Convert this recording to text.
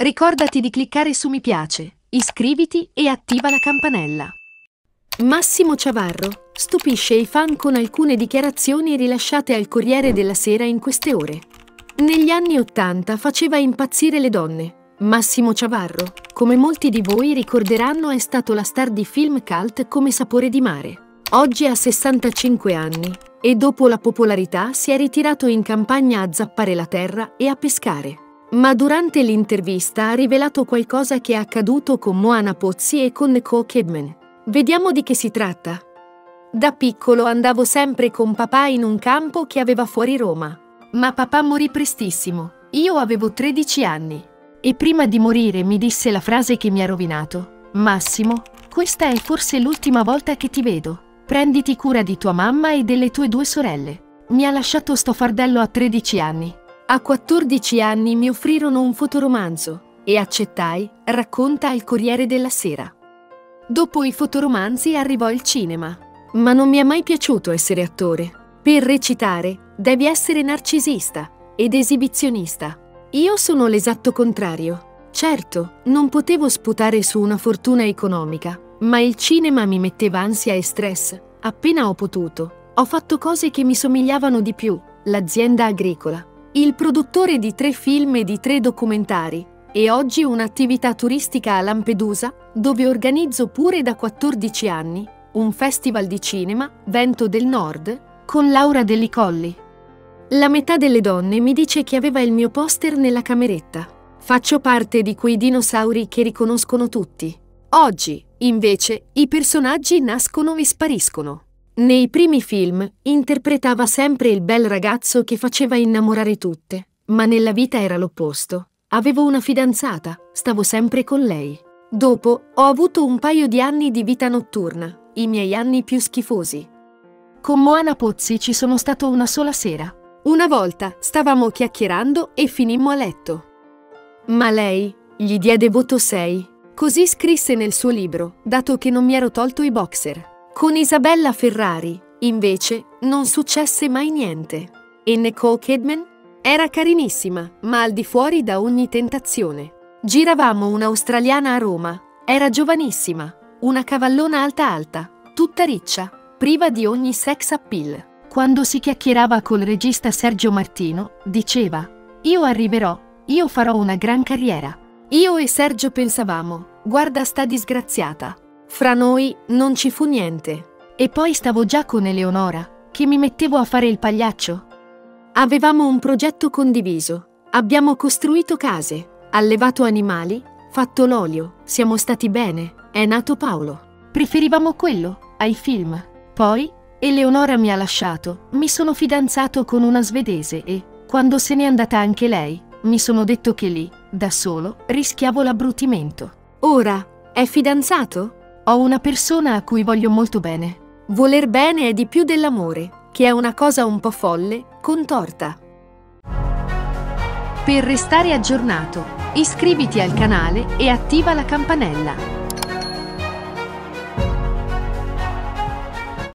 Ricordati di cliccare su mi piace, iscriviti e attiva la campanella. Massimo Ciavarro stupisce i fan con alcune dichiarazioni rilasciate al Corriere della Sera in queste ore. Negli anni '80 faceva impazzire le donne. Massimo Ciavarro, come molti di voi ricorderanno, è stato la star di film cult come Sapore di mare. Oggi ha 65 anni e dopo la popolarità si è ritirato in campagna a zappare la terra e a pescare. Ma durante l'intervista ha rivelato qualcosa che è accaduto con Moana Pozzi e con Nicole Kidman. Vediamo di che si tratta. Da piccolo andavo sempre con papà in un campo che aveva fuori Roma. Ma papà morì prestissimo. Io avevo 13 anni. E prima di morire mi disse la frase che mi ha rovinato. Massimo, questa è forse l'ultima volta che ti vedo. Prenditi cura di tua mamma e delle tue 2 sorelle. Mi ha lasciato sto fardello a 13 anni. A 14 anni mi offrirono un fotoromanzo e accettai, racconta il Corriere della Sera. Dopo i fotoromanzi arrivò il cinema. Ma non mi è mai piaciuto essere attore. Per recitare devi essere narcisista ed esibizionista. Io sono l'esatto contrario. Certo, non potevo sputare su una fortuna economica, ma il cinema mi metteva ansia e stress. Appena ho potuto, ho fatto cose che mi somigliavano di più. L'azienda agricola, il produttore di 3 film e di 3 documentari, e oggi un'attività turistica a Lampedusa, dove organizzo pure da 14 anni un festival di cinema, Vento del Nord, con Laura Delli Colli. La metà delle donne mi dice che aveva il mio poster nella cameretta. Faccio parte di quei dinosauri che riconoscono tutti. Oggi, invece, i personaggi nascono e spariscono. Nei primi film interpretava sempre il bel ragazzo che faceva innamorare tutte, ma nella vita era l'opposto. Avevo una fidanzata, stavo sempre con lei. Dopo ho avuto un paio di anni di vita notturna, i miei anni più schifosi. Con Moana Pozzi ci sono stato una sola sera. Una volta stavamo chiacchierando e finimmo a letto. Ma lei gli diede voto 6. Così scrisse nel suo libro, dato che non mi ero tolto i boxer. Con Isabella Ferrari, invece, non successe mai niente. E Nicole Kidman era carinissima, ma al di fuori da ogni tentazione. Giravamo un'australiana a Roma. Era giovanissima, una cavallona alta alta, tutta riccia, priva di ogni sex appeal. Quando si chiacchierava col regista Sergio Martino, diceva: «Io arriverò, io farò una gran carriera». Io e Sergio pensavamo: «Guarda sta disgraziata». Fra noi non ci fu niente. E poi stavo già con Eleonora, che mi mettevo a fare il pagliaccio. Avevamo un progetto condiviso. Abbiamo costruito case, allevato animali, fatto l'olio, siamo stati bene, è nato Paolo. Preferivamo quello ai film. Poi Eleonora mi ha lasciato, mi sono fidanzato con una svedese e, quando se n'è andata anche lei, mi sono detto che lì, da solo, rischiavo l'abbrutimento. Ora, è fidanzato? Ho una persona a cui voglio molto bene. Voler bene è di più dell'amore, che è una cosa un po' folle, contorta. Per restare aggiornato, iscriviti al canale e attiva la campanella.